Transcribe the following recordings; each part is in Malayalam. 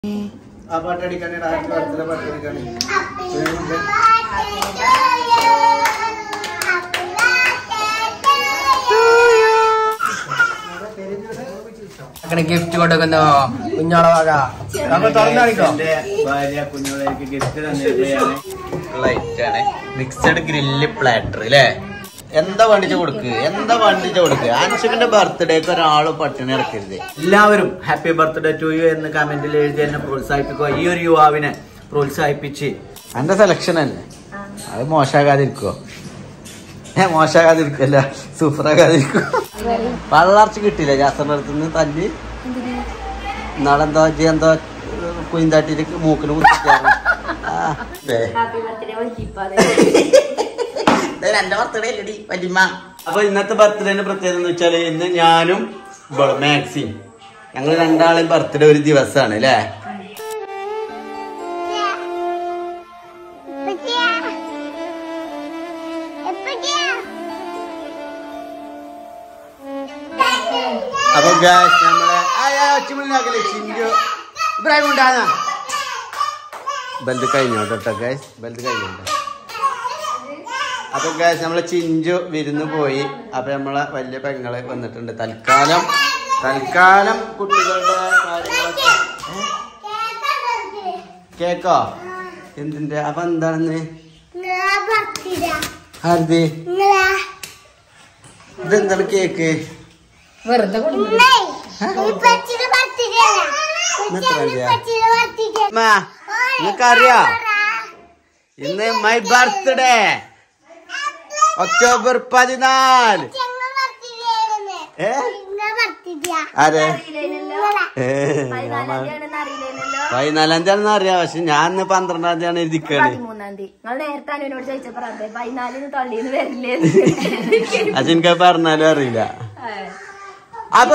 ഗിഫ്റ്റ് കൊണ്ടുവെക്കുന്നോ കുഞ്ഞോളെ വക ഭാര്യ കുഞ്ഞോളേക്ക് ഗിഫ്റ്റ് തന്നിരിക്കുകയാണ്. ലൈറ്റാണ് മിക്സഡ് ഗ്രില്ല് പ്ലാറ്റർ അല്ലേ? എന്താ വണ്ടിച്ച കൊടുക്ക് അൻഷുവിന്റെ ബർത്ത്ഡേക്ക് ഒരാളും പട്ടിണി ഇറക്കരുത്. എല്ലാവരും ഹാപ്പി ബർത്ത്ഡേ ടു യു എന്ന് കമന്റിൽ എഴുതി എന്നെ പ്രോത്സാഹിപ്പിക്കുക. ഈ ഒരു യുവാവിനെ പ്രോത്സാഹിപ്പിച്ച് എന്റെ സെലക്ഷൻ അല്ലേ, അത് മോശമാകാതിരിക്കോ? മോശമാകാതിരിക്കല്ല, സൂപ്പറാകാതിരിക്കോ? പള്ളർച്ച കിട്ടിയില്ല ജാസറിന്റെ അടുത്തുനിന്ന് തല്ലി നാളെന്തോ എന്തോ കുയിന്താട്ടിട്ട് മൂക്കിന് കുത്തിക്കാറ്. അപ്പൊ ഇന്നത്തെ ബർത്ത്ഡേന്റെ പ്രത്യേകത എന്ന് വെച്ചാല് ഇന്ന് ഞാനും മാക്സിം ഞങ്ങൾ രണ്ടാളെയും ബർത്ത്ഡേ ഒരു ദിവസമാണ് അല്ലേ? അപ്പൊ നമ്മളെ ചിഞ്ചു ഇബ്രാഹിം ഉണ്ടാകുന്ന ബൽത് കഴിഞ്ഞോട്ടോ ഗൈസ്, ബൽത് കഴിഞ്ഞോട്ടോ. അപ്പൊ ഗൈസ് നമ്മളെ ചിഞ്ചു വിരുന്ന് പോയി. അപ്പൊ നമ്മളെ വലിയ പെങ്ങളെ വന്നിട്ടുണ്ട്. തൽക്കാലം കുട്ടികളുടെ കാര്യങ്ങളൊക്കെ കേക്കോ എന്തിന്റെ? അപ്പൊ എന്താണെന്ന് ഹർദി ഇതെന്താണ് കേക്ക്? നിനക്കറിയാ ഇന്ന് മൈ ബർത്ത്ഡേ October 14. അതെ 14-ാം തീയതി അറിയാം, പക്ഷെ ഞാൻ 12-ാം തീയതിയാണ് എഴുതിക്കാണ്. അത് എനിക്ക് പറഞ്ഞാലും അറിയില്ല. അപ്പൊ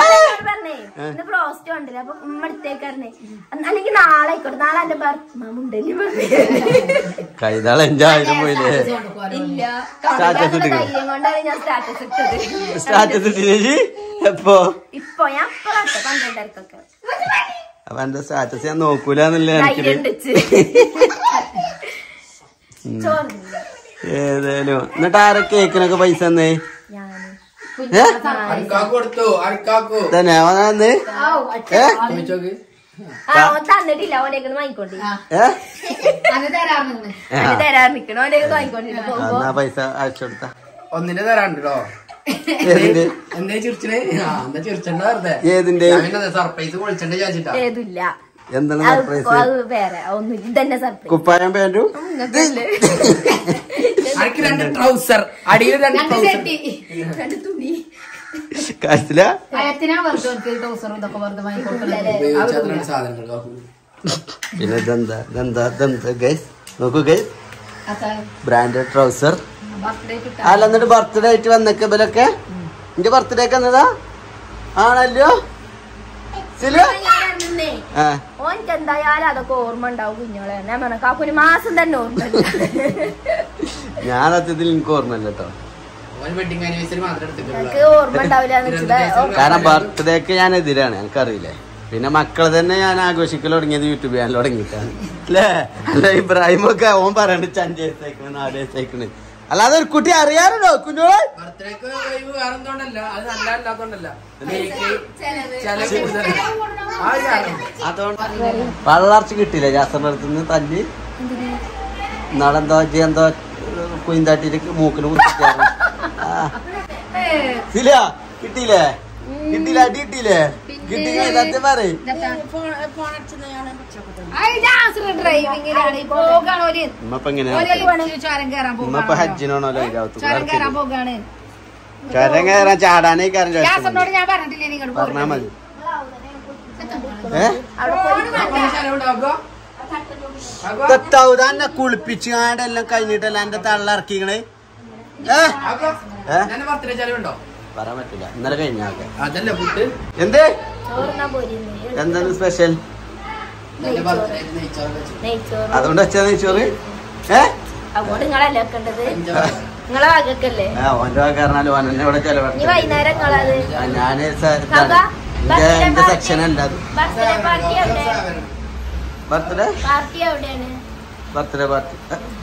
കൈതാൾ എഞ്ചായാലും പോയില്ലേ? സ്റ്റാറ്റസ് ഇട്ടില്ലേ? എപ്പോ? അപ്പൊ എന്റെ സ്റ്റാറ്റസ് ഞാൻ നോക്കൂലെന്നില്ല ഏതായാലും. എന്നിട്ട് ആരെ കേക്കിനൊക്കെ പൈസ തന്നേ? തന്നെ പൈസ അയച്ചു കൊടുത്ത ഒന്നിന്റെ തരാണ്ടോ? ഏതിന്റെ സർപ്രൈസ് വിളിച്ചിട്ട് ചോദിച്ചിട്ടാ? എന്താണ് സർപ്രൈസ്? കുപ്പായം പാന്റും രണ്ട് ട്രൗസർ അടിയിൽ പിന്നെ നോക്കൂ ഗൈസ്, ബ്രാൻഡഡ് ട്രൗസർ. അല്ല എന്നിട്ട് ബർത്ത്ഡേ ആയിട്ട് വന്നൊക്കെ ഇവരൊക്കെ എന്റെ ബർത്ത്ഡേക്ക് വന്നതാ ആണല്ലോ? എന്തായാലും അതൊക്കെ ഓർമ്മ ഉണ്ടാവും കുഞ്ഞോളെ. ഞാൻ പറഞ്ഞു കാക്കൊരു മാസം തന്നെ ഓർമ്മ. ഞാൻ സത്യത്തിൽ എനിക്ക് ഓർമ്മയില്ല കേട്ടോ, ഓർമ്മ ഉണ്ടാവില്ല. കാരണം ബർത്ത്ഡേക്ക് ഞാൻ എതിരാണ്, എനിക്കറിയില്ലേ. പിന്നെ മക്കളെ തന്നെ ഞാൻ ആഘോഷിക്കൽ തുടങ്ങിയത് യൂട്യൂബ് ചാനൽ തുടങ്ങിയിട്ടാണ് അല്ലേ? അല്ല ഇബ്രാഹിമൊക്കെ ഓൻ പറയണ്ട് 5 വയസ്സായിക്കണ് 4 വയസ്സായിക്കണ്. അല്ലാതെ ഒരു കുട്ടി അറിയാറുണ്ടോ കുഞ്ഞോളെ? പള്ളർച്ച കിട്ടിയില്ല ജാസറിന്റെ അടുത്തുനിന്ന് തല്ലി നാളെന്തോ എന്തോ കുയിന്താട്ടിട്ട് മൂക്കിന് കുത്തിക്കാറ്. കിട്ടിയില്ലേ? അടി കിട്ടിയില്ലേ? കിട്ടിയില്ലേ? സത്യം പറയും. ഉമ്മപ്പ എങ്ങനെയാ? ഉമ്മപ്പ ഹജ്ജിനാണല്ലോ ചുരം കയറാൻ ചാടാനേ പറഞ്ഞാ മതി. തന്നെ കുളിപ്പിച്ചാണ്ടെല്ലാം കഴിഞ്ഞിട്ടല്ല എന്റെ തള്ളിറക്കിക്കണേ. പറയാൻ പറ്റില്ല, ഇന്നലെ കഴിഞ്ഞാക്കെ. എന്തേ എന്താണ് സ്പെഷ്യൽ? അതുകൊണ്ട് വെച്ചാ നെയ്ച്ചോറ്. ഓന്റെ പറഞ്ഞാലും ഓനെ ഇവിടെ ചെലവാണ്. ഞാന് എന്റെ സെക്ഷൻ അല്ല അത്. ബർത്ത്ഡേ പാർട്ടി എവിടെയാണ്? ബർത്ത്ഡേ പാർട്ടി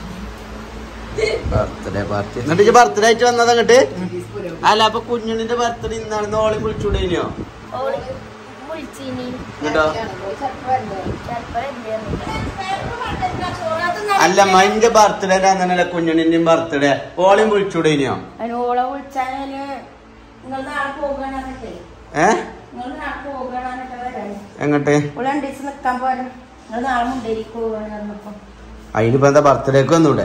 എന്നിട്ട് ബർത്ത്ഡേ ആയിട്ട് വന്നതാ അങ്ങോട്ട്? അല്ല അപ്പൊ കുഞ്ഞുണ്ണിന്റെ ബർത്ത്ഡേ ഇന്നാണെന്ന് ഓളി വിളിച്ചുകൂടേനോ? എന്നിട്ടോ? അല്ല മൈന്റെ ബർത്ത്ഡേ അങ്ങനല്ല കുഞ്ഞുണ്ണിന്റെയും ബർത്ത്ഡേ ഓളിയും വിളിച്ചുകൂടേനോ? ഓളെ വിളിച്ചാല് എങ്ങോട്ട്? അതിനിപ്പോ എന്താ ബർത്ത്ഡേക്ക് വന്നൂടെ?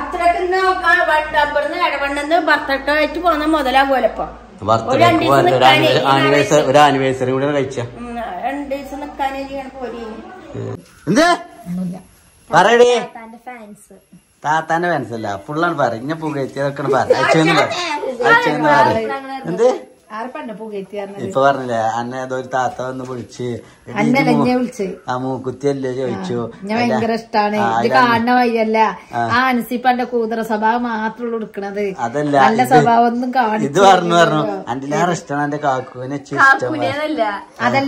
ബർത്ത്ഡേക്ക് പോന്ന മുതലാകുമല്ലോ. ബർത്ത്ഡേക്ക് ഒരു ആനിവേഴ്സറി കൂടെ കഴിച്ച 2 ദിവസം നിക്കാനേ എന്ത് പറയടേ? ഫാൻസ് താത്താന്റെ ഫാൻസല്ല ഫുള്ളാണ് പറ ഇന്നെ പുകയറ്റിയതൊക്കെ അയച്ചെന്ന് പറ എന്ത് ഇപ്പൊ പറഞ്ഞില്ലേ അന്നെ ഏതൊരു താത്ത വന്ന് വിളിച്ച് ആ മൂക്കുത്തിയല്ലേ ചോദിച്ചു. ഭയങ്കര ഇഷ്ടാണ് ഇത് കാണുന്ന വഴിയല്ല. ആ അൻസിപ്പന്റെ കൂതറ സ്വഭാവം മാത്രമുള്ളൂ എടുക്കണത്. അതല്ല നല്ല സ്വഭാവം ഒന്നും കാണും. ഇത് പറഞ്ഞു അന്റിലേറെ ഇഷ്ടമാണ് എന്റെ കാക്കുവിനെ ഇഷ്ടം. അതല്ല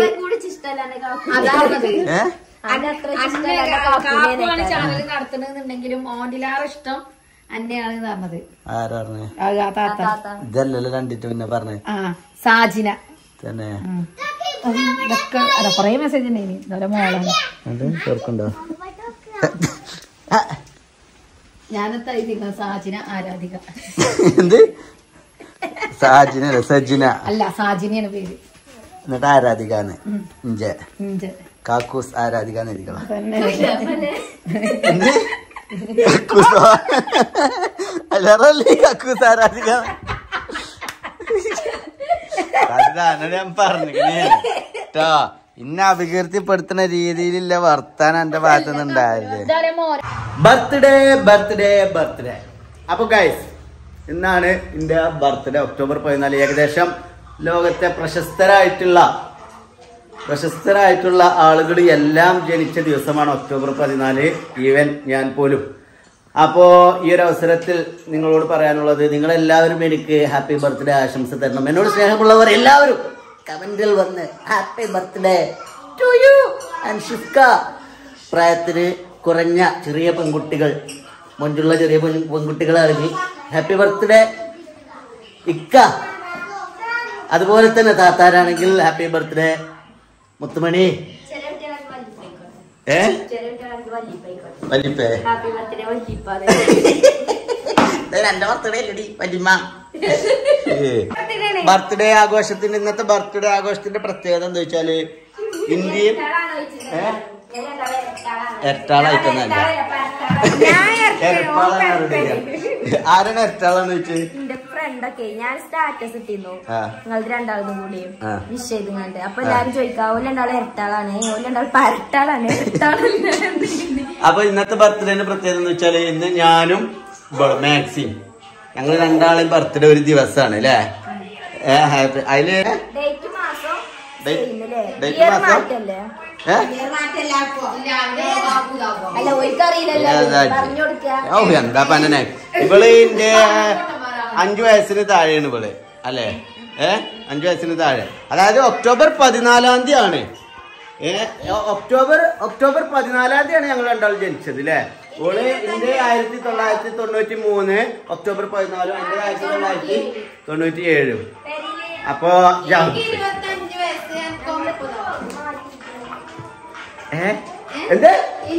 ചാനൽ നടത്തണെന്നുണ്ടെങ്കിലും ഓണ്ടിലേറെ ഇഷ്ടം അന്നെയാണ് പറഞ്ഞത്. ആരാ പറഞ്ഞേ? ഇതല്ലല്ലോ രണ്ടിട്ട് പിന്നെ പറഞ്ഞേ. സാജിന തന്നെ ഇതൊക്കെ അല്ല കൊറേ മെസ്സേജ് ഉണ്ടായിനി മോളാണ്. ചേർക്കണ്ടോ? ഞാനെത്തായി സാജിന ആരാധിക. എന്ത് സാജിന സജിന അല്ല സാജിനയാണ് പേര്. എന്നിട്ട് ആരാധികാന്ന് ഇഞ്ചെ കാക്കൂസ് ആരാധികാന്ന് ഇരിക്കണം. അല്ലറല്ലേ കക്കൂസ് ആരാധിക ഞാൻ പറഞ്ഞിട്ടോ. ഇന്നെ അപകീർത്തിപ്പെടുത്തുന്ന രീതിയിലുള്ള വർത്താനം എന്റെ ഭാഗത്തുനിന്ന് ഉണ്ടായത്. Birthday birthday birthday. അപ്പൊ ഗൈസ് ഇന്നാണ് എന്റെ ബർത്ത്ഡേ ഒക്ടോബർ 14. ഏകദേശം ലോകത്തെ പ്രശസ്തരായിട്ടുള്ള ആളുകൾ എല്ലാം ജനിച്ച ദിവസമാണ് ഒക്ടോബർ 14, ഈവൻ ഞാൻ പോലും. അപ്പോ ഈ ഒരു അവസരത്തിൽ നിങ്ങളോട് പറയാനുള്ളത്, നിങ്ങളെല്ലാവരും എനിക്ക് ഹാപ്പി ബർത്ത്ഡേ ആശംസ തരണം. എന്നോട് സ്നേഹമുള്ളവർ എല്ലാവരും കമന്റിൽ വന്ന് happy birthday to you and Shifka. പ്രായത്തിന് കുറഞ്ഞ ചെറിയ പെൺകുട്ടികൾ, മൊഞ്ചുള്ള ചെറിയ പെൺകുട്ടികളാണെങ്കിൽ ഹാപ്പി ബർത്ത്ഡേ ഇക്ക. അതുപോലെ തന്നെ താത്താരാണെങ്കിൽ ഹാപ്പി ബർത്ത്ഡേ മുത്തുമണി. വല്ലിപ്പേ എന്റെ ബർത്ത്ഡേ അല്ലടി വല്യമ്മ. ബർത്ത്ഡേ ആഘോഷത്തിന്റെ ഇന്നത്തെ ബർത്ത്ഡേ ആഘോഷത്തിന്റെ പ്രത്യേകത എന്താ വെച്ചാല് ഇന്ത്യയും എരട്ടാളായിട്ടൊന്നല്ല. ആരാണ് എരട്ടാളെന്ന് വെച്ച് ഞാൻ സ്റ്റാറ്റസ് ഇട്ടിരുന്നു നിങ്ങൾ രണ്ടാളും കൂടിയും വിഷ് ചെയ്തുകൊണ്ട്. അപ്പൊ എല്ലാരും ചോദിക്കാം ഓലെണ്ടാളും ഇരട്ടാളാണ്, ഓലെണ്ടാളും പരട്ടാളാണ്, ഇരട്ടാളാണ്. അപ്പൊ ഇന്നത്തെ ബർത്ത്ഡേന്റെ പ്രത്യേകത എന്ന് വെച്ചാല് ഇന്ന് ഞാനും മാക്സിം ഞങ്ങൾ രണ്ടാളെയും ബർത്ത്ഡേ ഒരു ദിവസമാണ് അല്ലേ? അതില് എന്താ പന്നെ ഇവള് എന്റെ 5 വയസ്സിന് താഴെയാണ് ഇവള് അല്ലേ? 5 വയസ്സിന് താഴെ. അതായത് ഒക്ടോബർ 14 ആണ്. ഒക്ടോബർ 14 ഞങ്ങൾ രണ്ടാളും ജനിച്ചത് അല്ലേ? ഓള് എന്റെ 1993 ഒക്ടോബർ 14, എന്റെ 1997. അപ്പൊ എന്ത്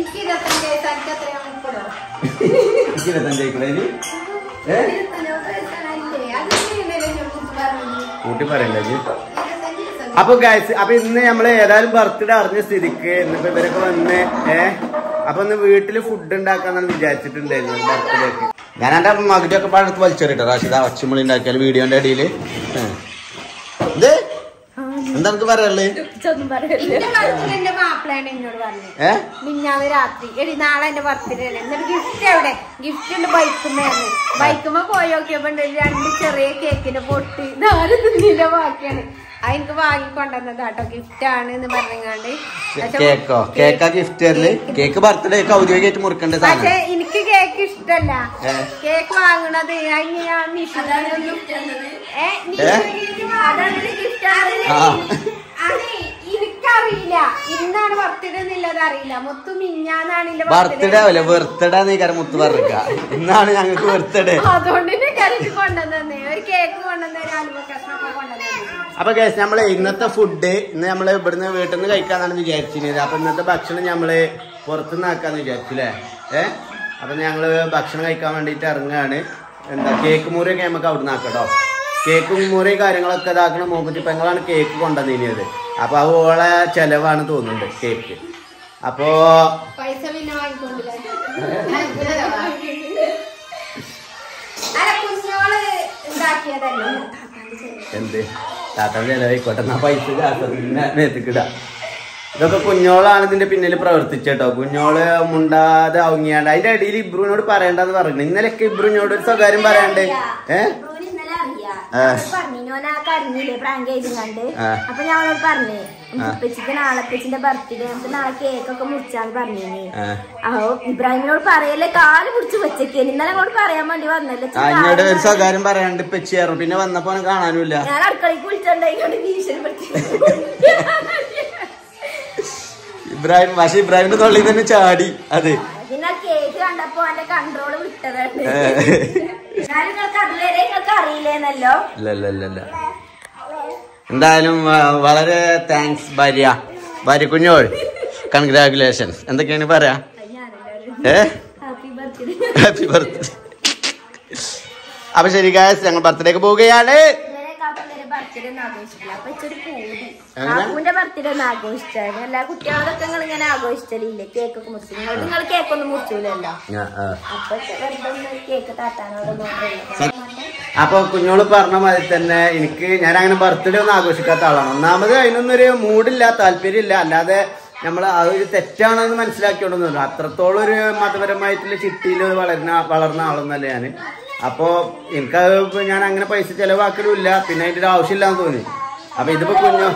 25 കൂട്ടി പറയല്ലേ? അപ്പൊ ഗൈസ്, അപ്പൊ ഇന്ന് നമ്മള് ഏതായാലും ബർത്ത്ഡേ അറിഞ്ഞ സ്ഥിതിക്ക് ഇന്നിപ്പോ ഇവരൊക്കെ വന്ന് അപ്പൊ ഒന്ന് വീട്ടില് ഫുഡ് ഉണ്ടാക്കാന്നാണ് വിചാരിച്ചിട്ടുണ്ടായിരുന്നു ബർത്ത്ഡേക്ക്. ഞാൻ എന്റെ മകുടിയൊക്കെ പഴത്ത് വലിച്ചെറിട്ടോ റാഷിദ ഒച്ചമുളി ഉണ്ടാക്കിയാൽ വീഡിയോന്റെ അടിയില്. ഇത് എന്താ നമുക്ക് പറയാനുള്ളത്? മിഞ്ഞാന്ന് രാത്രി എടി നാളെ എന്റെ ബർത്ത്ഡേ ആണ്, എന്നിട്ട് ഗിഫ്റ്റ് എവിടെ? ഗിഫ്റ്റ് ഉണ്ട് ബൈക്കുമ്മേന്ന്. ബൈക്കുമ്മ പോയി നോക്കിയപ്പോ 2 ചെറിയ കേക്കിന്റെ പൊട്ടി നാല് തിന്നിന്റെ ബാക്കിയാണ്. അതെനിക്ക് വാങ്ങിക്കൊണ്ടുവന്നത് കേട്ടോ, ഗിഫ്റ്റ് ആണ് എന്ന് പറഞ്ഞാണ്ട്. കേക്കാ ഗിഫ്റ്റ് കേക്ക് ബർത്ത്ഡേ ഔദ്യോഗികമായിട്ട് മുറിക്കണ്ടേ? പക്ഷെ എനിക്ക് കേക്ക് ഇഷ്ടല്ല. കേക്ക് വാങ്ങണത് ഞാൻ എനിക്ക് എനിക്കറിയില്ല ഇന്നാണ് ബർത്ത്ഡേ എന്നുള്ളത് അറിയില്ല. മുത്തു മിഞ്ഞാന്നാണ് ബർത്ത്ഡേ ആവില്ല, ബർത്ത്ഡേ നീക്കാരം മുത്ത് പറഞ്ഞ ഇന്നാണ് ഞങ്ങൾക്ക് ബർത്ത്ഡേ. അതുകൊണ്ട് തന്നെ കരച്ച് കൊണ്ടുവന്നേ ഒരു കേക്ക് കൊണ്ടുവന്നേ ഒരു ആലുവ കഷ്ണമൊക്കെ കൊണ്ടുവന്നേ. അപ്പൊ ഗൈസ് നമ്മള് ഇന്നത്തെ ഫുഡ് ഇന്ന് നമ്മള് ഇവിടുന്ന് വീട്ടിൽ നിന്ന് കഴിക്കാന്നാണ് വിചാരിച്ചിരുന്നത്. അപ്പൊ ഇന്നത്തെ ഭക്ഷണം നമ്മള് പുറത്തുനിന്ന് ആക്കാന്ന് വിചാരിച്ചു അല്ലേ. അപ്പൊ ഞങ്ങള് ഭക്ഷണം കഴിക്കാൻ വേണ്ടിട്ട് ഇറങ്ങുകയാണ്. എന്താ കേക്ക് മുറിയൊക്കെ നമുക്ക് അവിടുന്ന് ആക്കട്ടോ. കേക്കും മുറി കാര്യങ്ങളൊക്കെ ഇതാക്കണ മൂക്കുറ്റി പെങ്ങളാണ് കേക്ക് കൊണ്ടുവന്നിരുന്നത്. അപ്പൊ അത് ഓളെ ചെലവാണ് തോന്നുന്നുണ്ട് കേക്ക്. അപ്പോ പൈസ പിന്നെ വാങ്ങിക്കൊണ്ടില്ല. എന്ത് താത്താൻ ചെലവായിക്കോട്ടെ, എന്നാ പൈസ മേത്തിക്കിടാ. ഇതൊക്കെ കുഞ്ഞോളാണ് ഇതിന്റെ പിന്നിൽ പ്രവർത്തിച്ചേട്ടോ. കുഞ്ഞോള് മുണ്ടാതെ അവങ്ങിയാണ്ട് അതിന്റെ ഇടയിൽ ഇബ്രുവിനോട് പറയണ്ടെന്ന് പറഞ്ഞു. ഇന്നലെയൊക്കെ ഇബ്രുവിനോട് ഒരു സ്വകാര്യം പറയാണ്ട് പറഞ്ഞില്ലേ പ്രാങ്ക് ചെയ്തുകൊണ്ട്. അപ്പൊ ഞങ്ങളോട് പറഞ്ഞേ ഉപ്പച്ചിക്ക് നാളെ ഉപ്പച്ചിന്റെ ബർത്ത്ഡേ നാളെ കേക്കൊക്കെ മുറിച്ചാന്ന് പറഞ്ഞേ. അപ്പൊ ഇബ്രാഹിമിനോട് പറയല്ലേ കാല് പിടിച്ച് വെച്ചേക്കേ. ഇന്നലെ അങ്ങോട്ട് പറയാൻ വേണ്ടി വന്നല്ലേ. എന്നോട് ഒരു സ്വകാര്യം പറയാണ്ട് ഉപ്പച്ചിയാറും. പിന്നെ വന്നപ്പോ കാണാനുമില്ല. ഞാൻ അടുക്കളയ്ക്ക് വിളിച്ചോണ്ടായിക്കൊണ്ട് ഭീഷണിപ്പെടുത്തി ഇബ്രാഹിം. പക്ഷെ ഇബ്രാഹിമിന്റെ തൊള്ളിൽ തന്നെ ചാടി. അത് പിന്നെ കേക്ക് കണ്ടപ്പോ എന്റെ കൺട്രോള് വിട്ടതാണ്. നിങ്ങൾക്ക് അതുവരെ നിങ്ങൾക്ക് അറിയില്ലേന്നല്ലോ. ഇല്ല. എന്തായാലും വളരെ താങ്ക്സ് ഭാര്യ കുഞ്ഞോൾ. കൺഗ്രാറ്റുലേഷൻസ്. എന്തൊക്കെയാണ് പറയാ? Happy birthday. അപ്പൊ ശരി ഗായ്സ്, ഞങ്ങൾ ബർത്ത്ഡേക്ക് പോവുകയാണ്. കാക്കുവിന്റെ ബർത്ത്ഡേ ഒന്ന് ആഘോഷിച്ചായിരുന്നു. എല്ലാ കുട്ടികളൊക്കെ നിങ്ങൾ ഇങ്ങനെ ആഘോഷിച്ചല്ലേ കേക്കൊക്കെ മുറിച്ചു. നിങ്ങൾ കേക്കൊന്നും മുറിച്ചൂലല്ലോ. അപ്പൊ കേക്ക് താത്താനോട്. അപ്പൊ കുഞ്ഞോള് പറഞ്ഞ മാതിരി തന്നെ ഞാൻ അങ്ങനെ ബർത്ത്ഡേ ഒന്നും ആഘോഷിക്കാത്ത ആളാണ്. ഒന്നാമത് അതിനൊന്നൊരു മൂഡില്ല, താല്പര്യമില്ല. അല്ലാതെ നമ്മൾ അതൊരു തെറ്റാണെന്ന് മനസ്സിലാക്കിയോണ്ടൊന്നുമില്ല. അത്രത്തോളം ഒരു മതപരമായിട്ടുള്ള ചിട്ടിയിൽ വളർന്ന ആളൊന്നല്ല ഞാൻ. അപ്പോ എനിക്കത് ഞാൻ അങ്ങനെ പൈസ ചെലവാക്കലുമില്ല. പിന്നെ അതിന്റെ ഒരു ആവശ്യമില്ലാന്ന് തോന്നി. അപ്പൊ ഇതിപ്പോ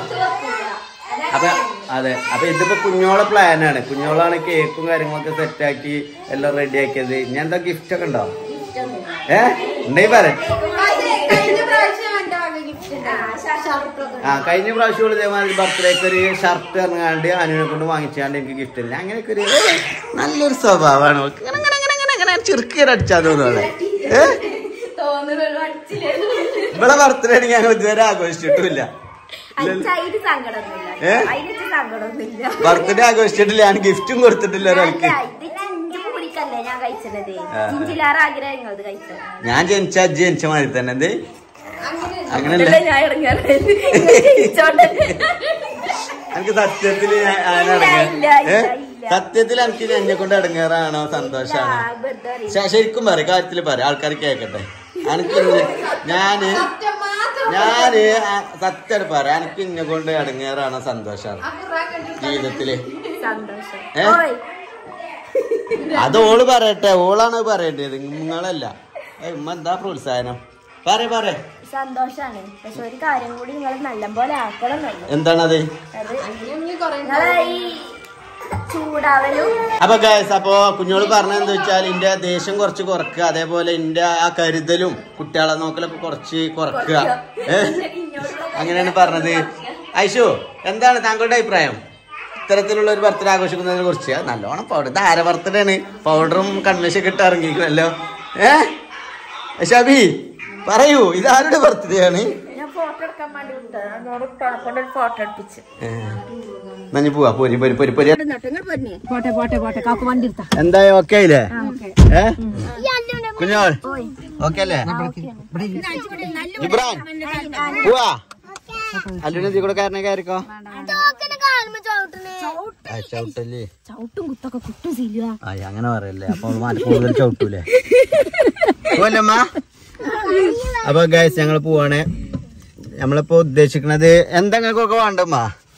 അപ്പൊ ഇതിപ്പോ കുഞ്ഞോളെ പ്ലാനാണ്. കുഞ്ഞോളാണ് കേക്കും കാര്യങ്ങളൊക്കെ സെറ്റാക്കി എല്ലാം റെഡി ആക്കിയത്. ഇനി എന്താ ഗിഫ്റ്റ് ഒക്കെ ഉണ്ടോ? ഉണ്ടെങ്കിൽ പറയാം. കഴിഞ്ഞ പ്രാവശ്യം ഇതേമാതിരി ബർത്ത്ഡേക്ക് ഒരു ഷർട്ട് ഇറങ്ങാണ്ട് അനുവിനെ കൊണ്ട് വാങ്ങിച്ചാണ്ട് എനിക്ക് ഗിഫ്റ്റ് ഇല്ല. അങ്ങനെയൊക്കെ ഒരു നല്ലൊരു സ്വഭാവമാണ്. ചെറുക്കിയ അടിച്ചാൽ തോന്നുന്നത്. ഇവിടെ ബർത്ത്ഡേ ഞങ്ങൾ ഇതുവരെ ആഘോഷിച്ചിട്ടില്ല. ബർത്ത്ഡേ ആഘോഷിച്ചിട്ടില്ല. ഞാൻ ഗിഫ്റ്റും കൊടുത്തിട്ടില്ല ഒരാൾക്ക്. ഞാൻ ജനിച്ച മാതിരി തന്നെ. എന്ത് അങ്ങനല്ല. എനിക്ക് സത്യത്തിൽ എനിക്ക് എന്നെ കൊണ്ട് ഇടങ്ങേറാണോ സന്തോഷാണോ? ശരിക്കും പറയും, കാര്യത്തില് പറയും, ആൾക്കാർ കേക്കട്ടെ. എനിക്ക് ഞാന് സത്യം പറയാം, എനിക്ക് ഇന്നെ കൊണ്ട് ഇടങ്ങേറാണോ സന്തോഷാണ് ജീവിതത്തില്? അത് ഓള് പറയട്ടെ, ഓളാണ് പറയേണ്ടത്, നിങ്ങളല്ല. എന്താ പ്രോത്സാഹനം? പറ. സന്തോഷാണ്. പക്ഷെ ഒരു കാര്യം കൂടി നിങ്ങൾ നല്ലപോലെ ആക്കണം. എന്താണത്? ചൂടാവലും. അപ്പൊ ഗൈസ്, അപ്പൊ കുഞ്ഞോള് പറഞ്ഞെന്താ വെച്ചാൽ എന്റെ ദേഷ്യം കുറച്ച് കുറക്കുക, അതേപോലെ എന്റെ ആ കരുതലും കുട്ടികളെ നോക്കലൊക്കെ കുറച്ച് കുറക്കുക. അങ്ങനെയാണ് പറഞ്ഞത്. ഐഷു, എന്താണ് താങ്കളുടെ അഭിപ്രായം ഇത്തരത്തിലുള്ള ഒരു ബർത്ത്ഡേ ആഘോഷിക്കുന്നതിനെ കുറിച്ച്? നല്ലോണം പൗഡർ, ഇത് ആരെ ബർത്ത്ഡേ ആണ്? പൗഡറും കൺവെൻഷൻ ഒക്കെ ഇട്ട് ഇറങ്ങിയിരിക്കുമല്ലോ. ഷബി പറയൂ, ഇതാരുടെ ബർത്ത്ഡേ ആണ്? പോവാ, പോരി. എന്തായി? ഓക്കെ അല്ലേ കുഞ്ഞോൾ? ഓക്കെ അല്ലേ? ഇബ്രാൻ പോവാ. അല്ലുവിനെ ഇതിൽ കൂടെ കാരണം കയറിക്കോ. ചവിട്ടല്ലേ? അങ്ങനെ പറയല്ലേ, അപ്പൊ കൂടുതൽ ചവിട്ടൂലേ? പോലമ്മ. അപ്പൊ ഗൈസ്, ഞങ്ങള് പോവാണ്. നമ്മളിപ്പോ ഉദ്ദേശിക്കണത് എന്താ നിങ്ങൾക്കൊക്കെ വേണ്ടമ്മ?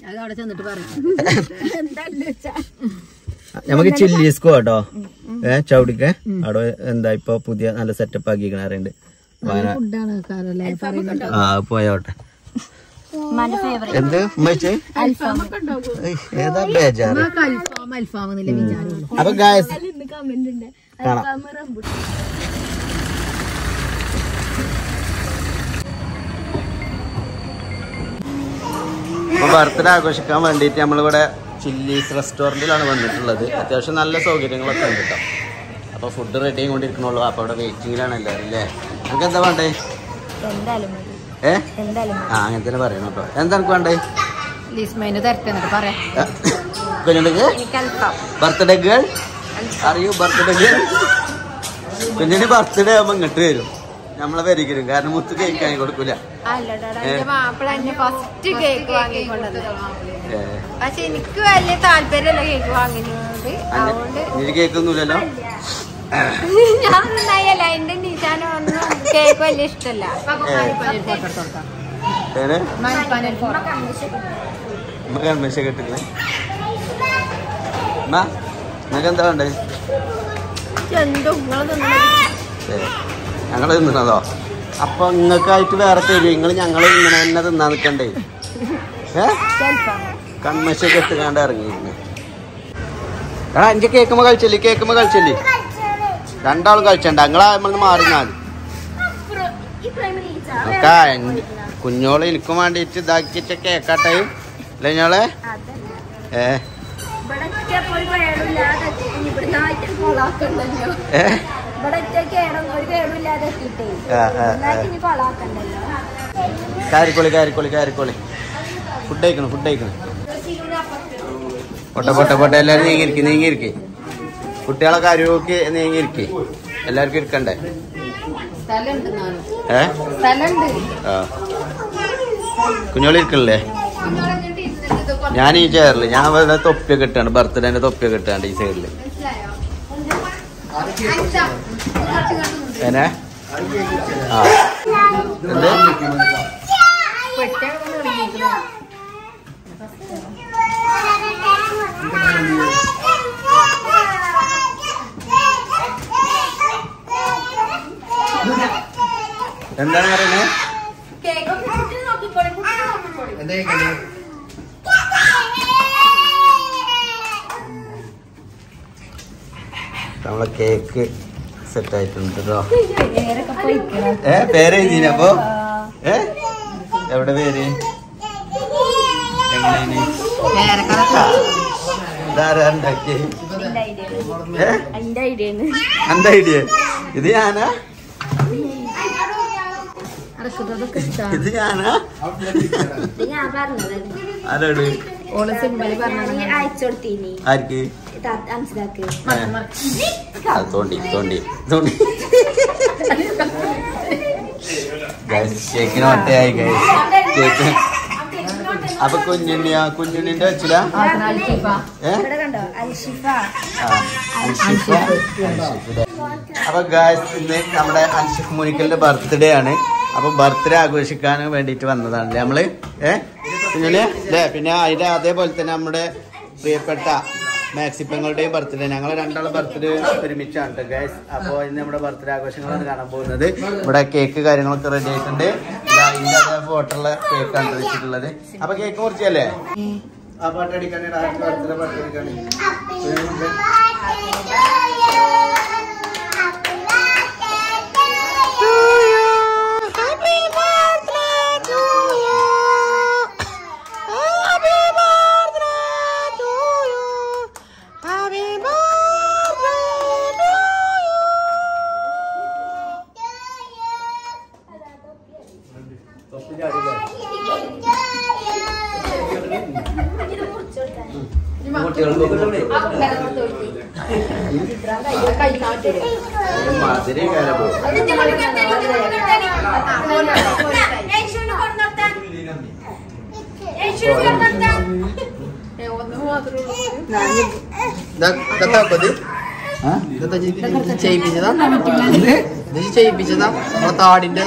നമുക്ക് ചില്ലീസ്കോ കേട്ടോ. ചവിടിക്ക് അവിടെ എന്താ ഇപ്പൊ പുതിയ നല്ല സെറ്റപ്പ് ആക്കിക്കണറുണ്ട്. പോയോട്ടെ. എന്ത് ഏതാ ബേജാറ്? അപ്പൊ ഗൈസ് കാണാം. അപ്പൊ ബർത്ത്ഡേ ആഘോഷിക്കാൻ വേണ്ടിയിട്ട് നമ്മളിവിടെ ചില്ലീസ് റെസ്റ്റോറൻറ്റിലാണ് വന്നിട്ടുള്ളത്. അത്യാവശ്യം നല്ല സൗകര്യങ്ങളൊക്കെ ഉണ്ട് കേട്ടോ. അപ്പോൾ ഫുഡ് റെഡി ആയിക്കൊണ്ടിരിക്കണുള്ളൂ. അപ്പോൾ അവിടെ വെയിറ്റിങ്ങിലാണ് എല്ലാവരും അല്ലേ? നമുക്ക് എന്താ വേണ്ടേ? അങ്ങനെ തന്നെ പറയണം കേട്ടോ. എന്താ എനിക്ക് വേണ്ടേ? ബർത്ത്ഡേ ഗേൾ അറിയൂ? ബർത്ത്ഡേ ഗേൾ കുഞ്ഞിന് ബർത്ത്ഡേ ആകുമ്പോ ഇങ്ങോട്ട് വരും, നമ്മളെ വരികരും. കാരണം മുത്ത് കേക്ക് വാങ്ങി കൊടുക്കൂല. പക്ഷെ എനിക്ക് വലിയ താല്പര്യമല്ല കേക്ക് വാങ്ങുന്നത്. കേക്കൊന്നുമില്ലല്ലോ. ഞാൻ നന്നായല്ല, എന്റെ നിശാനൊന്നും കേക്ക് വലിയ ഇഷ്ടല്ല. കൺമേശ കെട്ടില്ലേ? നിങ്ങൾക്ക് എന്താ വേണ്ടേ? ഞങ്ങള് തിന്നതോ? അപ്പൊ നിങ്ങൾക്കായിട്ട് വേറെ തരും. നിങ്ങൾ ഞങ്ങള് ഇങ്ങനെ തന്നെ തിന്നാൻ നിക്കണ്ടേ? കൺമേശ കെട്ടുകാണ്ട് ഇറങ്ങിയിരുന്നു. എടാ എന്റെ കേക്കുമ്പോ കളിച്ചല്ലേ? രണ്ടാളും കളിച്ചണ്ട. ഞങ്ങളാകുമ്പോ മാറിനാല് കുഞ്ഞോള് എനിക്കും വേണ്ടിട്ട് ഇതാക്കിച്ച കേക്കാട്ടെ അല്ലേ ഞങ്ങളെ? കാരിക്കോളി ഫുഡ് കഴിക്കണം. പൊട്ടെ എല്ലാരും നീങ്ങിയിരിക്കെ. കുട്ടികളെ കാര്യമൊക്കെ നീങ്ങിയിരിക്കെ. എല്ലാവർക്കും ഇരിക്കണ്ടേ? കുഞ്ഞോളി ഇരിക്കണില്ലേ? ഞാൻ ഈ ചെയറില് ഞാൻ തൊപ്പിയൊക്കെ ഇട്ടാണ്, ബർത്ത്ഡേന്റെ തൊപ്പിയൊക്കെ ഇട്ടാണ്ട് ഈ സൈഡില്. എന്ത് എന്താണ് പറയുന്നത്? നമ്മളെ കേക്ക് സെറ്റ് ആയിട്ടുണ്ട് കേട്ടോ. പേര് എഴുതിനപ്പോ എവിടെ പേര്? എങ്ങനെയാണ് ഉണ്ടാക്കിയ? എന്റെ ഐഡിയ ഇത് ഞാനാ? ഇത് ഞാനാ? ആരോട്? ആർക്ക്? തോണ്ടി കേക്കിന് ഒട്ടയായി കേക്ക്. അപ്പൊ കുഞ്ഞുണ്ണിന്റെ വെച്ചില്ല? അപ്പൊ ഗായ്സ് ഇന്ന് നമ്മുടെ അൻഷിഫ് മുനിക്കലിന്റെ ബർത്ത്ഡേ ആണ്. അപ്പൊ ബർത്ത്ഡേ ആഘോഷിക്കാൻ വേണ്ടിട്ട് വന്നതാണല്ലേ നമ്മള്. കുഞ്ഞുണ്ണി അല്ലേ? പിന്നെ അതിന്റെ അതേപോലെ തന്നെ നമ്മുടെ പ്രിയപ്പെട്ട മാക്സിപ്പങ്ങളുടെയും ബർത്ത്ഡേ. ഞങ്ങൾ രണ്ടാളും ബർത്ത്ഡേ ഒരുമിച്ചാണ് ഗൈസ്. അപ്പോൾ ഇന്ന് നമ്മുടെ ബർത്ത്ഡേ ആഘോഷങ്ങളാണ് കാണാൻ പോകുന്നത്. ഇവിടെ കേക്ക് കാര്യങ്ങളൊക്കെ റെഡി ആയിട്ടുണ്ട്. ഇതിന്റെ അതേ ഫോട്ടോയുള്ള കേക്കാണ് വെച്ചിട്ടുള്ളത്. അപ്പൊ കേക്ക് മുറിച്ചല്ലേ? ആ പാട്ടടിക്കാണ് ബർത്ത്ഡേ പാട്ടടിക്കാണ്. ചെയ്യിപ്പിച്ചതാ താടിന്റെ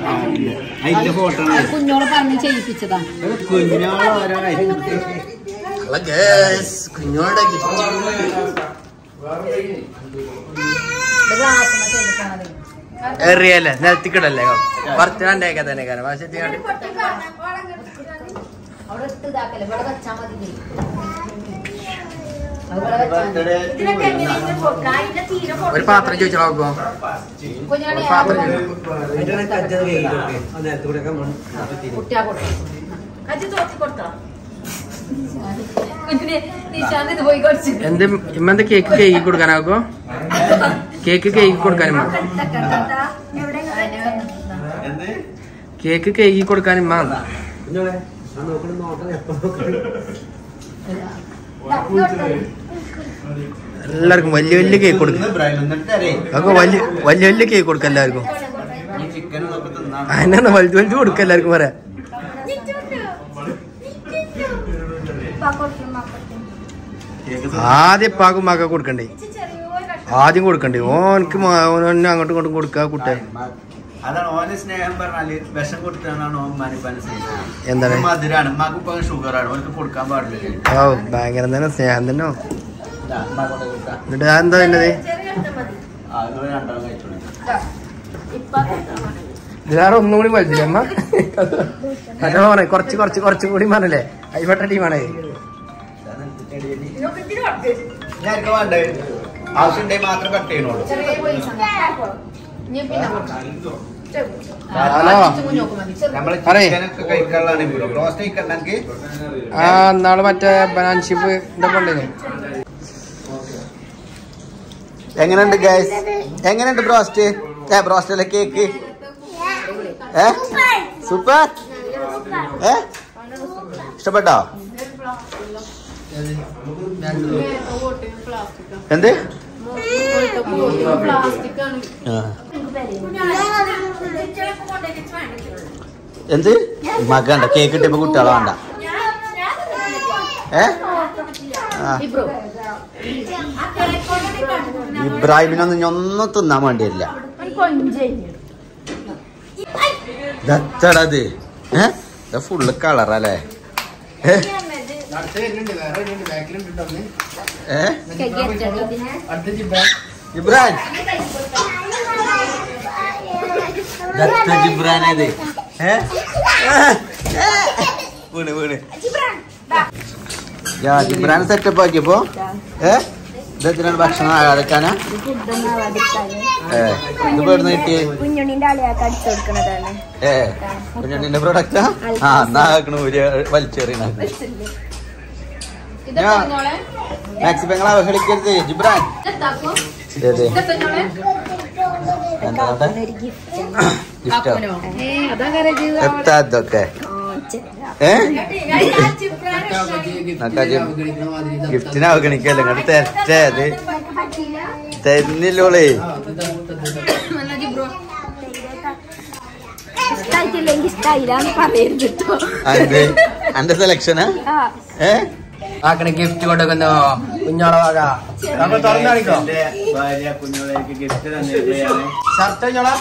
കുഞ്ഞോളെ പറഞ്ഞ് ചെയ്യിപ്പിച്ചതാ. കുഞ്ഞോടെ എറിയല്ലേ നിലത്തിക്കിടല്ലേ? ബർത്ത്ഡേ തന്നെ കാരണം പക്ഷെ ഒരു പാത്രം ചോദിച്ചാൽ എന്ത് ഇമ്മന്ത് കേക്ക് കേക്ക് കൊടുക്കാനാക്കോ? കേക്ക് കേക്ക് കൊടുക്കാനും കേക്ക് കേക്ക് കൊടുക്കാനും എല്ലാവർക്കും വലിയ വലിയ കേക്ക് കൊടുക്കും. അതൊക്കെ വലിയ വലിയ വലിയ കേക്ക് കൊടുക്കാം എല്ലാവർക്കും. അതിനാണ് വലുത് വലുത് കൊടുക്കാം എല്ലാവർക്കും. പറയാ ആദ്യം പാക്കും മക്ക കൊടുക്കണ്ടേ, ആദ്യം കൊടുക്കണ്ടേ. ഓനക്ക് അങ്ങോട്ടും ഇങ്ങോട്ടും കൊടുക്കുക കുട്ടിയെ. അതാണ് ഓന് സ്നേഹം പറഞ്ഞാല് വിഷം കൊടുത്താണ് ഓൻ മനസ്സിലായി. എന്താണ് മധുരാണ്, ഉമ്മാക്ക് ഷുഗറാണ്, ഓനക്ക് കൊടുക്കാൻ പാടില്ല. ഓ ഭയങ്കര തന്നെ സ്നേഹം തന്നെ. എന്നിട്ട് എന്താ തന്നത്? ഇതിലാറ് ഒന്നും കൂടി വലിച്ചില്ല അമ്മ. അല്ല പറഞ്ഞേ കുറച്ച് കുറച്ച് കുറച്ചും കൂടി പറഞ്ഞല്ലേ. അയ്യപ്പെട്ട ടീമാണേ. ആവശ്യമുണ്ടെങ്കിൽ മാത്രം കട്ട് ചെയ്യണോളൂ. നാളെ മറ്റേ ബനാൻഷിപ്പ് കൊണ്ടേ. എങ്ങനെയുണ്ട് ഗൈസ്? എങ്ങനെയുണ്ട് ബ്രോസ്റ്റ്? ബ്രോസ്റ്റല്ലേ കേക്ക്? സൂപ്പർ. ഇഷ്ടപ്പെട്ടോ? എന്ത് എന്ത് മകണ്ട കേക്ക് കിട്ടിയപ്പോ കുട്ടികളെ വേണ്ട. ഇബ്രാഹിമിനൊന്നും ഒന്നും തിന്നാൻ വേണ്ടിയില്ല. ഇതടത് ഫുള്ള് കളറല്ലേ? ജിബ്രാൻ ജിബ്രാനത് വീണ് വീണ് ജിബ്രാൻ സെറ്റപ്പ് ആക്കിയപ്പോ ഇതെത്തിനാണ് ഭക്ഷണം അടക്കാനാ? ഇത് പേടുന്ന് കിട്ടിയേ കുഞ്ഞുണ്ണിന്റെ പ്രൊഡക്റ്റാ? ആ എന്നാ ഒരു വലിച്ചെറിയണ. മാക്സി പെങ്ങളെ അവഹേളിക്കരുത് ജിബ്രാൻ. എത്താതൊക്കെ ഗിഫ്റ്റിനെ അവഗണിക്കല്ലോ. ഇങ്ങോട്ട് തെറ്റേ അത് തരുന്നില്ലോളേ. എന്റെ സെലക്ഷനാ? ഗിഫ്റ്റ് കൊണ്ടുവെക്കുന്നോ കുഞ്ഞോളെ വക? തുറന്നു കാണിക്കോ? കുഞ്ഞോളേക്ക് ഗിഫ്റ്റ് ഷർട്ട് കുഞ്ഞോളാ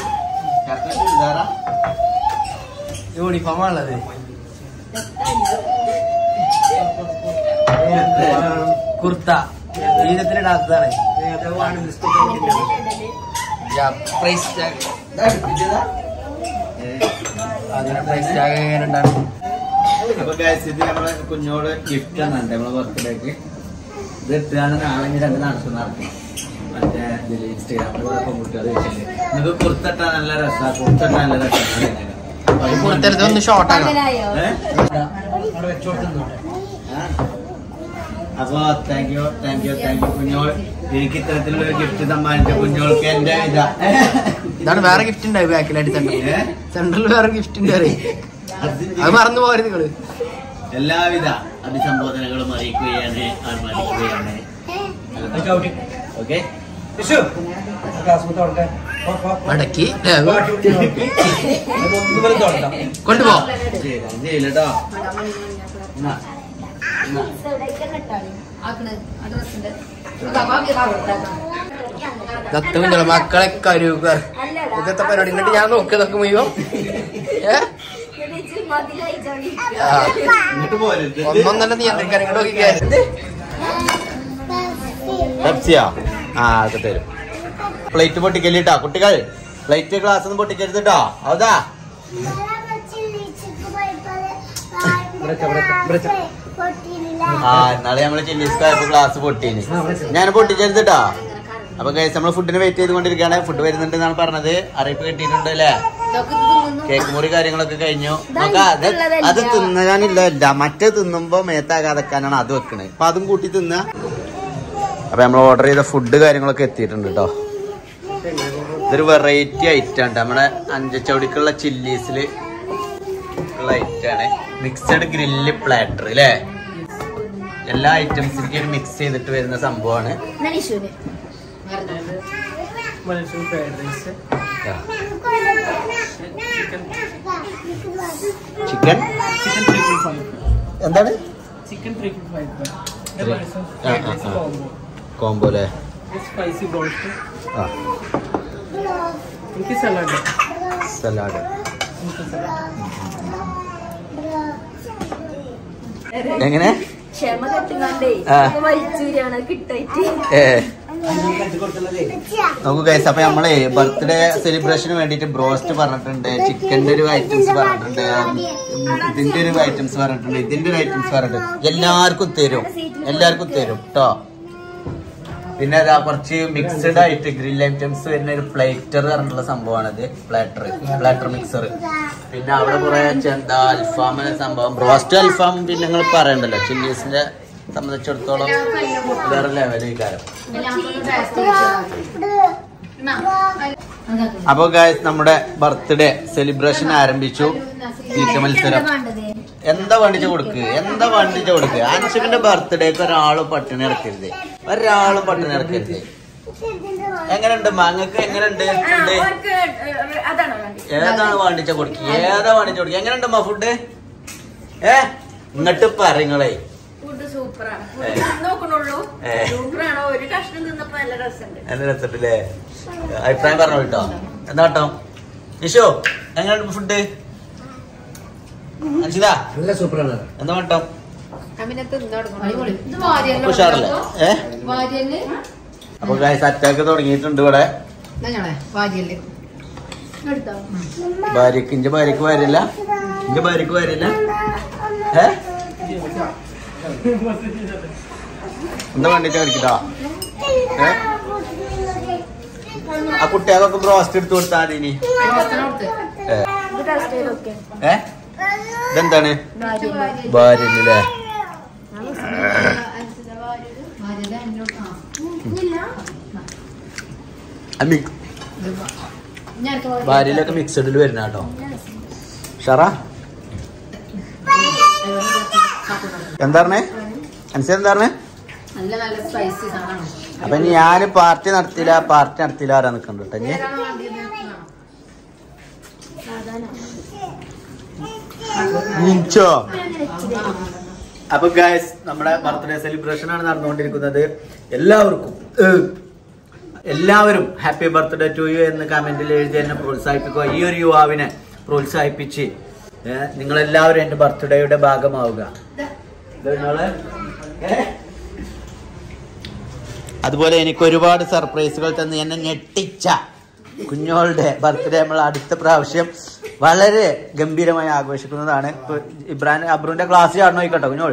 യൂണിഫോം ആണുള്ളത്. കുർത്ത ജീവിതത്തിലിടാത്തതാണ്. പ്രൈസ് ടാഗ് അതിന് പ്രൈസ് ടാഗ് എങ്ങനെ ഉണ്ടാകും? അപ്പൊ ഇത് നമ്മളെ കുഞ്ഞോട് ഗിഫ്റ്റ് തന്നുണ്ട് നമ്മളെ ബർത്ത്ഡേക്ക്. ഇത് എത്രയാണ് നാളെ 2 നടത്തുന്ന നടക്കും. മറ്റേ ഇതിൽ ഇൻസ്റ്റാഗ്രാമിൽ പെൺകുട്ടികൾ വെച്ചിട്ട് നിങ്ങൾക്ക് കുർത്തിട്ടാ നല്ല രസമാണ്, കുർത്തിട്ടാ നല്ല രസമാണ്. ഒന്ന് ഷോർട്ടാണ്. അപ്പൊ താങ്ക് യു കുഞ്ഞോൾ. എനിക്ക് ഇത്തരത്തിലുള്ള ഗിഫ്റ്റ് സമ്മാനിച്ച കുഞ്ഞോൾക്ക് എന്റെ ഇതാണ്. വേറെ ഗിഫ്റ്റ് ഉണ്ടായി ബാക്കിലായിട്ട് സെൻട്രൽ വേറെ ഗിഫ്റ്റ് ഉണ്ട്. അത് മറന്നു പോകരുത് നിങ്ങള്. എല്ലാവിധ അഭിസംബോധനകളും അറിയിക്കുകയാണ്, ആർമാദിക്കുകയാണ്. ഓക്കെ മടക്കി കൊണ്ടുപോ. ചെയ്യില്ലട്ടോ. ദത്തമില്ല മക്കളെ കരുക ഇന്നത്തെ പരിപാടി. എന്നിട്ട് ഞാൻ നോക്കി മുഴുവൻ ഒന്നൊന്നല്ല നിയന്ത്രിക്കാൻ ഇങ്ങോട്ട് നോക്കിക്കാരുത്. അതൊക്കെ തരും. പ്ലേറ്റ് പൊട്ടിക്കല്ലിട്ടാ കുട്ടികൾ. പ്ലേറ്റ് ഗ്ലാസ് ഒന്നും പൊട്ടിക്കരുത് കേട്ടോ. അതാ ഇന്നാളെ നമ്മള് ചില്ലീസ്ക്കായപ്പോ ഗ്ലാസ് പൊട്ടീന്. ഞാൻ പൊട്ടിക്കരുത് കേട്ടോ. അപ്പൊ ഗൈസ് നമ്മള് ഫുഡിന് വെയിറ്റ് ചെയ്തുകൊണ്ടിരിക്കുകയാണ്. ഫുഡ് വരുന്നുണ്ട് എന്നാണ് പറഞ്ഞത്. അറിയിപ്പ് കിട്ടിയിട്ടുണ്ട് അല്ലേ? കേക്ക് മുറി കാര്യങ്ങളൊക്കെ കഴിഞ്ഞു. നമുക്ക് അത് തിന്നാനില്ല, മറ്റേ തിന്നുമ്പോ മേത്താകാതെക്കാനാണ് അത് വെക്കണേ. അപ്പൊ അതും കൂട്ടി തിന്ന. അപ്പൊ നമ്മൾ ഓർഡർ ചെയ്ത ഫുഡ് കാര്യങ്ങളൊക്കെ എത്തിയിട്ടുണ്ട് കേട്ടോ. ഇതൊരു വെറൈറ്റി ഐറ്റം ആണ്. നമ്മുടെ അഞ്ചച്ചവടിക്കുള്ള ചില്ലീസില് ഉള്ള ഐറ്റാണ്. മിക്സഡ് ഗ്രില്ല് പ്ലാറ്റർ അല്ലേ? എല്ലാ ഐറ്റംസിലേക്കും മിക്സ് ചെയ്തിട്ട് വരുന്ന സംഭവമാണ്. ചിക്കൻ എന്താണ്? കോംബോ അല്ലേ? സലാഡ് എങ്ങനെ? നമുക്ക് ഗൈസ്, അപ്പൊ നമ്മളെ ബർത്ത്ഡേ സെലിബ്രേഷന് വേണ്ടിട്ട് ബ്രോസ്റ്റ് പറഞ്ഞിട്ടുണ്ട്, ചിക്കന്റെ ഒരു ഐറ്റംസ് പറഞ്ഞിട്ടുണ്ട്, ഇതിന്റെ ഒരു ഐറ്റംസ് പറഞ്ഞിട്ടുണ്ട്, ഇതിന്റെ ഒരു ഐറ്റംസ് പറഞ്ഞിട്ടുണ്ട്. എല്ലാവർക്കും തരും കേട്ടോ. പിന്നെ അതാ കുറച്ച് മിക്സഡ് ആയിട്ട് ഗ്രിൽ ഐറ്റംസ് വരുന്ന ഒരു പ്ലേറ്റർ പറഞ്ഞിട്ടുള്ള സംഭവമാണിത്. Platter mixer. പിന്നെ അവിടെ കുറെ ചെന്ത അൽഫാം സംഭവം, ബ്രോസ്റ്റ് അൽഫാം. പിന്നെ നിങ്ങൾ പറയണ്ടല്ലോ, ചില്ലീസിന്റെ സംബന്ധിച്ചിടത്തോളം വേറെ ലെവൽ കാര്യം. അപ്പൊ ഗായ്സ്, നമ്മുടെ ബർത്ത്ഡേ സെലിബ്രേഷൻ ആരംഭിച്ചു. തീറ്റ മത്സരം. എന്താ വണ്ടിച്ച കൊടുക്ക്. അൻഷുവിന്റെ ബർത്ത്ഡേക്ക് ഒരാളും പട്ടിണി ഇറക്കരുത്. എങ്ങനെയുണ്ട് മാങ്ങക്ക്? എങ്ങനെയുണ്ട് ഫുഡ്? ഏതാണ് വാണ്ടിച്ച കൊടുക്കുക? എങ്ങനെയുണ്ടമ്മ ഫുഡ്? ഇങ്ങോട്ട് പറങ്ങളെ. നല്ല രസമുണ്ടല്ലേ? അഭിപ്രായം പറഞ്ഞു കേട്ടോ. എന്താ കേട്ടോ നിഷോ, എങ്ങനെയുണ്ട് ഫുഡ്? അൻഷിതാ സൂപ്പറാണ്. എന്താ കേട്ടോ? ഉഷാറല്ലേ? അപ്പൊ ഗൈസ്, അറ്റാക്ക് തുടങ്ങിയിട്ടുണ്ട് ഇവിടെ. ഭാര്യക്ക് ഇഞ്ച ഭാര്യക്ക് വരില്ല. എന്താ വേണ്ടിട്ട് കളിക്കട്ടാ? ആ കുട്ടികൾക്കൊക്കെ ബ്രോസ്റ്റ് എടുത്തു കൊടുത്താൽ മതി. ഇനി ഇതെന്താണ്? ഭാര്യല്ലേ? ഭാര്യയിലൊക്കെ മിക്സഡിൽ വരുന്ന കേട്ടോ. ഷറ എന്താ പറഞ്ഞേ? എന്താ പറഞ്ഞേ? അപ്പൊ ഞാന് പാർട്ടി നടത്തില്ല ആരാ നിക്കണ്ട കേട്ടോ. അപ്പൊ ഗൈസ്, നമ്മുടെ ബർത്ത്ഡേ സെലിബ്രേഷൻ ആണ് നടന്നുകൊണ്ടിരിക്കുന്നത്. എല്ലാവരും ഹാപ്പി ബർത്ത്ഡേ ടു യു എന്ന് കമന്റിൽ എഴുതി എന്നെ പ്രോത്സാഹിപ്പിക്കുക. ഈ ഒരു യുവാവിനെ പ്രോത്സാഹിപ്പിച്ച് നിങ്ങളെല്ലാവരും എന്റെ ബർത്ത്ഡേയുടെ ഭാഗമാവുക. അതുപോലെ എനിക്ക് ഒരുപാട് സർപ്രൈസുകൾ തന്ന് എന്നെ ഞെട്ടിച്ച കുഞ്ഞോളുടെ ബർത്ത്ഡേ നമ്മൾ അടുത്ത പ്രാവശ്യം വളരെ ഗംഭീരമായി ആഘോഷിക്കുന്നതാണ്. അബ്രുവിന്റെ ക്ലാസ് കാണണോ കേട്ടോ കുഞ്ഞോൾ.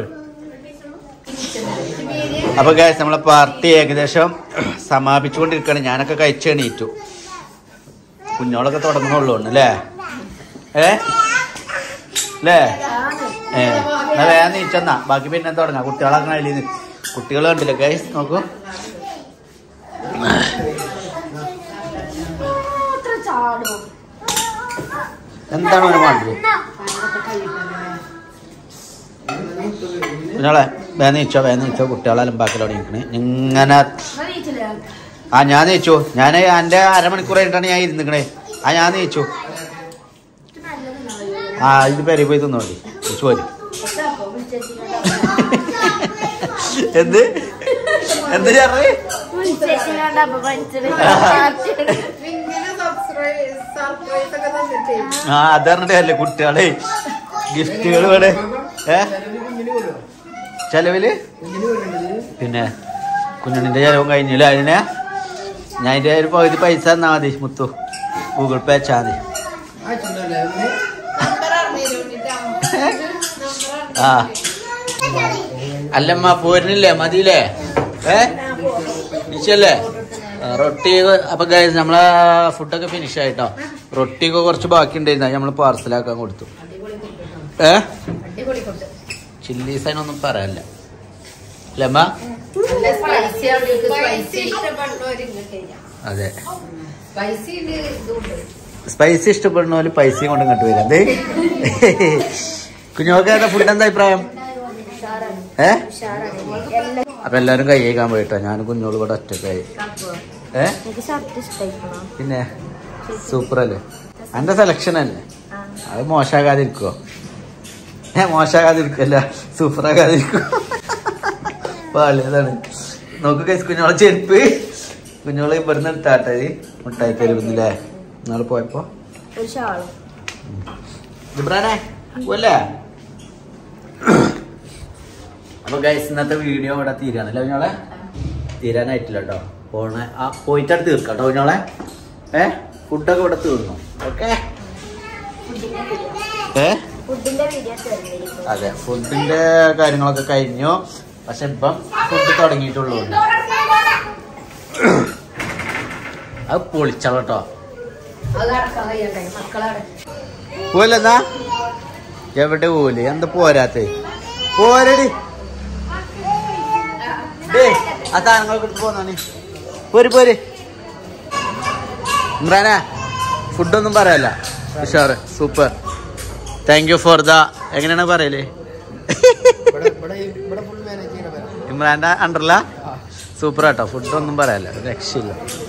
അപ്പൊ ഗൈസ്, നമ്മളെ പാർട്ടി ഏകദേശം സമാപിച്ചുകൊണ്ടിരിക്കുകയാണ്. ഞാനൊക്കെ കഴിച്ച് എണീറ്റു. കുഞ്ഞോളൊക്കെ തുടങ്ങുന്നുള്ളൂ അല്ലേ? വേഗം നീച്ചെന്നാ, ബാക്കി പിന്നെ തുടങ്ങാം. കുട്ടികളൊക്കെ അതിൽ കുട്ടികൾ കണ്ടില്ലേ ഗൈസ്? നോക്കൂ, എന്താണ് ഒരു വേണ്ടത്? കുഞ്ഞോളെ വേഗം നീച്ചോ. കുട്ടികളെ അലമ്പാക്കൽ തുടങ്ങിക്കണേ ഇങ്ങനെ. ഞാൻ നീച്ചു. ഞാൻ എന്റെ അരമണിക്കൂർ കഴിഞ്ഞിട്ടാണ് ഞാൻ ഇരുന്നിക്കണേ. ഞാൻ നീച്ചു. ഇത് പേരെ പോയി തിന്നോളി. ചോരി എന്ത് ചേർന്ന്? അതറിഞ്ഞല്ലേ കുട്ടികളെ ഗിഫ്റ്റുകൾ ഇവിടെ ചെലവില്. പിന്നെ കുഞ്ഞുണ്ണിന്റെ ചെലവും കഴിഞ്ഞില്ല. അതിനെ ഞാൻ അതിന്റെ ഒരു പകുതി പൈസ തന്നാ മതി. മുത്തു ഗൂഗിൾ പേ അയച്ചാ മതി. അല്ലമ്മ പോരുന്നില്ലേ? മതിയില്ലേ? നിശ്ചയല്ലേ? റൊട്ടി അപ്പൊ ഗൈസ് നമ്മളെ ഫുഡൊക്കെ ഫിനിഷ് ആയിട്ടോ. റൊട്ടിയൊക്കെ കുറച്ച് ബാക്കി ഉണ്ടായിരുന്ന നമ്മള് പാർസലാക്കാൻ കൊടുത്തു. ചില്ലീസ് അതിനൊന്നും പറയാനില്ല അല്ലമ്മ. അതെ സ്പൈസി ഇഷ്ടപ്പെടുന്ന പോലെ പൈസയും കൊണ്ട് ഇങ്ങോട്ട് വരാം. അതെ കുഞ്ഞോക്ക് ഫുഡ് എന്താ അഭിപ്രായം? അപ്പൊ എല്ലാരും കൈ കഴിക്കാൻ പോയിട്ടോ. ഞാൻ കുഞ്ഞോള് കൂടെ ഒറ്റക്കായി. പിന്നെ സൂപ്പർ അല്ലേ എന്റെ സെലക്ഷൻ അല്ലേ? അത് മോശമാകാതിരിക്കോ? മോശമാകാതിരിക്കല്ല, സൂപ്പറാകാതിരിക്കോ? പാളിയതാണ്. നോക്ക് കഴിച്ച് കുഞ്ഞോളെ ചെരുപ്പ് കുഞ്ഞോളെ ഇവിടുന്ന് എടുത്താട്ടെ മുട്ടായി തരുന്നില്ലേ നാളെ പോയപ്പോ. ഇബ്രാനെ പോവല്ലേ? അപ്പൊ ഗൈസ് ഇന്നത്തെ വീഡിയോ ഇവിടെ തീരാണല്ലോ കുഞ്ഞോളെ. തീരാനായിട്ടില്ല കേട്ടോ. പോയിട്ടാണ് തീർക്കാം കേട്ടോ കുഞ്ഞോളെ. ഫുഡൊക്കെ ഇവിടെ തീർന്നു. ഓക്കെ അതെ ഫുഡിന്റെ കാര്യങ്ങളൊക്കെ കഴിഞ്ഞു. പക്ഷെ ഇപ്പം ഫുഡ് തുടങ്ങിയിട്ടുള്ളൂ. അത് പൊളിച്ചോ കേട്ടോ. പോലെന്നാ എവിടെ പോലെ എന്താ പോരാത്ത പോരടി. ആ താരങ്ങളൊക്കെ എടുത്ത് പോന്നാണ്. പോര് പോര് ഇമ്രാനെ. ഫുഡൊന്നും പറയല്ല. ഉഷാറ് super. Thank you for the എങ്ങനെയാണ് പറയല്? ഇമ്രാന്റെ അണ്ടർല സൂപ്പർ ആട്ടോ. ഫുഡൊന്നും പറയാല്ല, രക്ഷയില്ല.